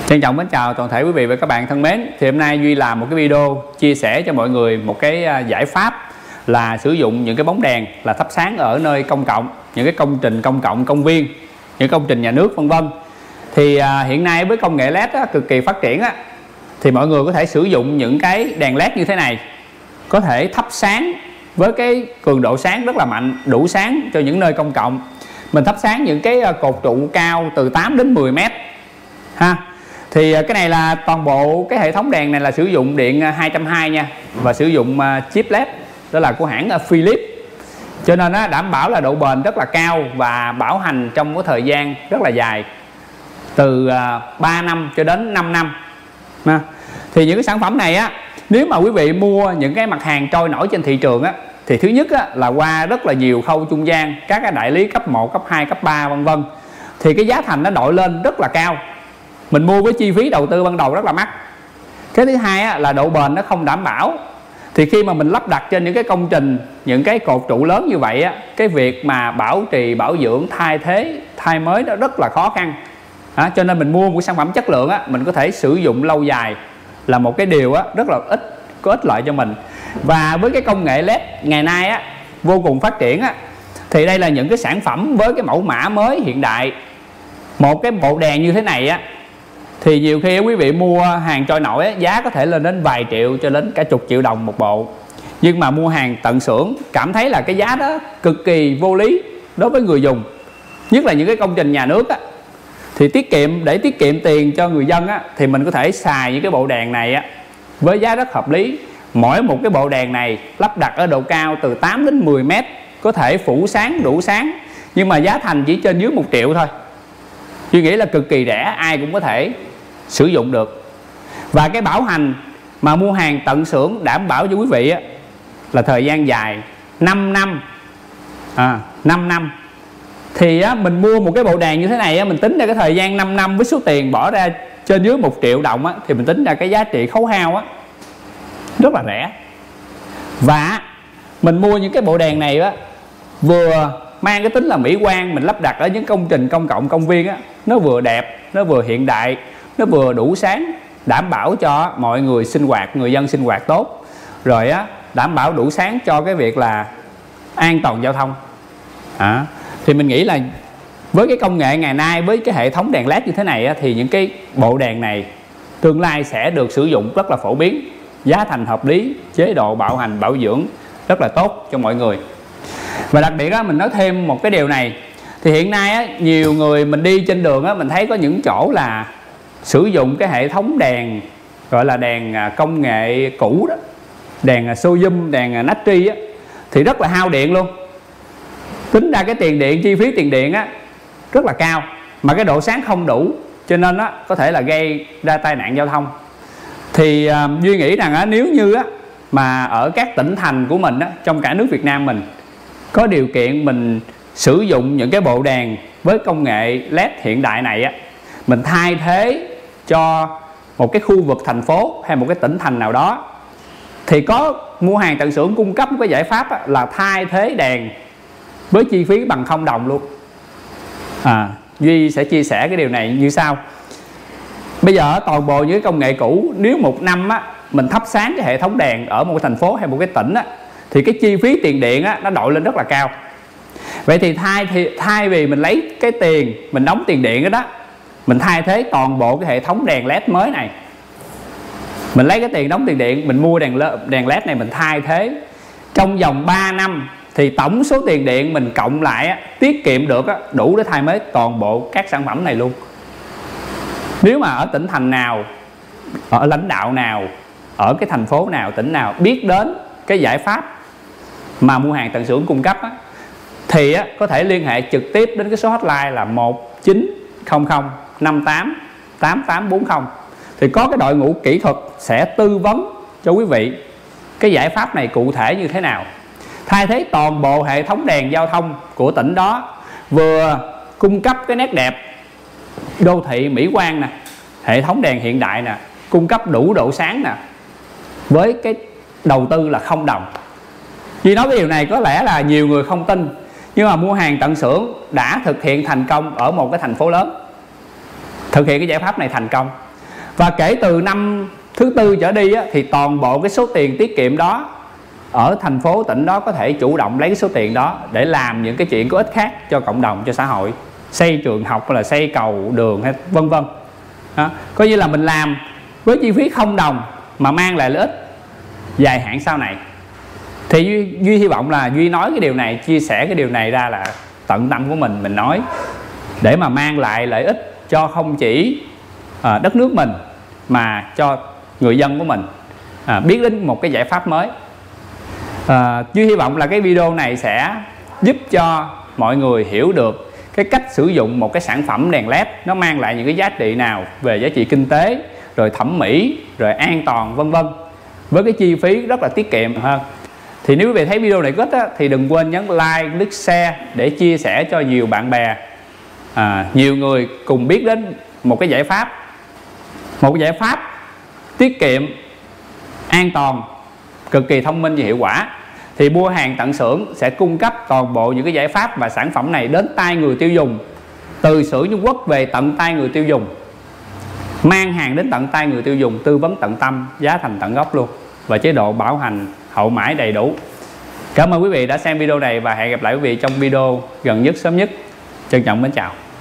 Trân trọng mến chào toàn thể quý vị và các bạn thân mến. Thì hôm nay Duy làm một cái video chia sẻ cho mọi người một cái giải pháp là sử dụng những cái bóng đèn là thắp sáng ở nơi công cộng, những cái công trình công cộng, công viên, những công trình nhà nước vân vân. Thì hiện nay với công nghệ LED cực kỳ phát triển thì mọi người có thể sử dụng những cái đèn LED như thế này, có thể thắp sáng với cái cường độ sáng rất là mạnh, đủ sáng cho những nơi công cộng. Mình thắp sáng những cái cột trụ cao từ 8 đến 10 mét ha. Thì cái này là toàn bộ cái hệ thống đèn này là sử dụng điện 220 nha, và sử dụng chip LED đó là của hãng Philips, cho nên nó đảm bảo là độ bền rất là cao và bảo hành trong cái thời gian rất là dài, từ 3 năm cho đến 5 năm. Thì những cái sản phẩm này nếu mà quý vị mua những cái mặt hàng trôi nổi trên thị trường thì thứ nhất là qua rất là nhiều khâu trung gian, các cái đại lý cấp 1, cấp 2, cấp 3 vân vân, thì cái giá thành nó đội lên rất là cao. Mình mua với chi phí đầu tư ban đầu rất là mắc. Cái thứ hai là độ bền nó không đảm bảo. Thì khi mà mình lắp đặt trên những cái công trình, những cái cột trụ lớn như vậy cái việc mà bảo trì, bảo dưỡng, thay thế, thay mới nó rất là khó khăn. Cho nên mình mua một sản phẩm chất lượng mình có thể sử dụng lâu dài là một cái điều rất là có ích lợi cho mình. Và với cái công nghệ LED ngày nay vô cùng phát triển thì đây là những cái sản phẩm với cái mẫu mã mới hiện đại. Một cái bộ đèn như thế này thì nhiều khi quý vị mua hàng trôi nổi giá có thể lên đến vài triệu cho đến cả chục triệu đồng một bộ, nhưng mà mua hàng tận xưởng cảm thấy là cái giá đó cực kỳ vô lý đối với người dùng, nhất là những cái công trình nhà nước thì để tiết kiệm tiền cho người dân thì mình có thể xài những cái bộ đèn này với giá rất hợp lý. Mỗi một cái bộ đèn này lắp đặt ở độ cao từ 8 đến 10 mét, có thể phủ sáng đủ sáng, nhưng mà giá thành chỉ trên dưới 1 triệu thôi. Tôi nghĩ là cực kỳ rẻ, ai cũng có thể sử dụng được. Và cái bảo hành mà mua hàng tận xưởng đảm bảo cho quý vị là thời gian dài 5 năm. 5 năm. Thì mình mua một cái bộ đèn như thế này mình tính ra cái thời gian 5 năm với số tiền bỏ ra trên dưới 1 triệu đồng thì mình tính ra cái giá trị khấu hao rất là rẻ. Và mình mua những cái bộ đèn này vừa mang cái tính là mỹ quan, mình lắp đặt ở những công trình công cộng, công viên nó vừa đẹp, nó vừa hiện đại, nó vừa đủ sáng, đảm bảo cho mọi người sinh hoạt, người dân sinh hoạt tốt, rồi đảm bảo đủ sáng cho cái việc là an toàn giao thông. Thì mình nghĩ là với cái công nghệ ngày nay, với cái hệ thống đèn LED như thế này thì những cái bộ đèn này tương lai sẽ được sử dụng rất là phổ biến, giá thành hợp lý, chế độ bảo hành bảo dưỡng rất là tốt cho mọi người. Và đặc biệt mình nói thêm một cái điều này, thì hiện nay nhiều người mình đi trên đường mình thấy có những chỗ là sử dụng cái hệ thống đèn gọi là đèn công nghệ cũ đó, đèn sodium, đèn natri thì rất là hao điện luôn. Tính ra cái tiền điện, chi phí tiền điện rất là cao, mà cái độ sáng không đủ, cho nên có thể là gây ra tai nạn giao thông. Thì Duy nghĩ rằng nếu như mà ở các tỉnh thành của mình trong cả nước Việt Nam mình có điều kiện mình sử dụng những cái bộ đèn với công nghệ LED hiện đại này mình thay thế cho một cái khu vực thành phố hay một cái tỉnh thành nào đó, thì có mua hàng tận xưởng cung cấp một cái giải pháp là thay thế đèn với chi phí bằng 0 đồng luôn. Duy sẽ chia sẻ cái điều này như sau. Bây giờ toàn bộ những cái công nghệ cũ, nếu một năm mình thắp sáng cái hệ thống đèn ở một cái thành phố hay một cái tỉnh thì cái chi phí tiền điện nó đội lên rất là cao. Vậy thì thay vì mình lấy cái tiền mình đóng tiền điện đó, mình thay thế toàn bộ cái hệ thống đèn LED mới này. Mình lấy cái tiền đóng tiền điện, mình mua đèn LED này, mình thay thế trong vòng 3 năm thì tổng số tiền điện mình cộng lại tiết kiệm được đủ để thay mới toàn bộ các sản phẩm này luôn. Nếu mà ở tỉnh thành nào, ở lãnh đạo nào, ở cái thành phố nào, tỉnh nào biết đến cái giải pháp mà mua hàng tận xưởng cung cấp thì có thể liên hệ trực tiếp đến cái số hotline là 1900 58 8840. Thì có cái đội ngũ kỹ thuật sẽ tư vấn cho quý vị cái giải pháp này cụ thể như thế nào. Thay thế toàn bộ hệ thống đèn giao thông của tỉnh đó, vừa cung cấp cái nét đẹp đô thị mỹ quan nè, hệ thống đèn hiện đại nè, cung cấp đủ độ sáng nè, với cái đầu tư là 0 đồng. Vì nói cái điều này có lẽ là nhiều người không tin, nhưng mà mua hàng tận xưởng đã thực hiện thành công ở một cái thành phố lớn, thực hiện cái giải pháp này thành công. Và kể từ năm thứ tư trở đi á, thì toàn bộ cái số tiền tiết kiệm đó ở thành phố tỉnh đó có thể chủ động lấy cái số tiền đó để làm những cái chuyện có ích khác cho cộng đồng, cho xã hội, xây trường học hay là xây cầu đường hay vân vân. Coi như là mình làm với chi phí 0 đồng mà mang lại lợi ích dài hạn sau này. Thì Duy hy vọng là Duy nói cái điều này, chia sẻ cái điều này ra là tận tâm của mình nói để mà mang lại lợi ích cho không chỉ đất nước mình mà cho người dân của mình biết đến một cái giải pháp mới. Duy hy vọng là cái video này sẽ giúp cho mọi người hiểu được cái cách sử dụng một cái sản phẩm đèn led nó mang lại những cái giá trị nào về giá trị kinh tế, rồi thẩm mỹ, rồi an toàn vân vân, với cái chi phí rất là tiết kiệm hơn. Thì nếu quý vị thấy video này có ích thì đừng quên nhấn like, nút share để chia sẻ cho nhiều bạn bè, nhiều người cùng biết đến một cái giải pháp tiết kiệm, an toàn, cực kỳ thông minh và hiệu quả. Thì Mua Hàng Tận Xưởng sẽ cung cấp toàn bộ những cái giải pháp và sản phẩm này đến tay người tiêu dùng, từ xưởng Trung Quốc về tận tay người tiêu dùng, mang hàng đến tận tay người tiêu dùng, tư vấn tận tâm, giá thành tận gốc luôn, và chế độ bảo hành hậu mãi đầy đủ. Cảm ơn quý vị đã xem video này và hẹn gặp lại quý vị trong video gần nhất, sớm nhất. Trân trọng mến chào.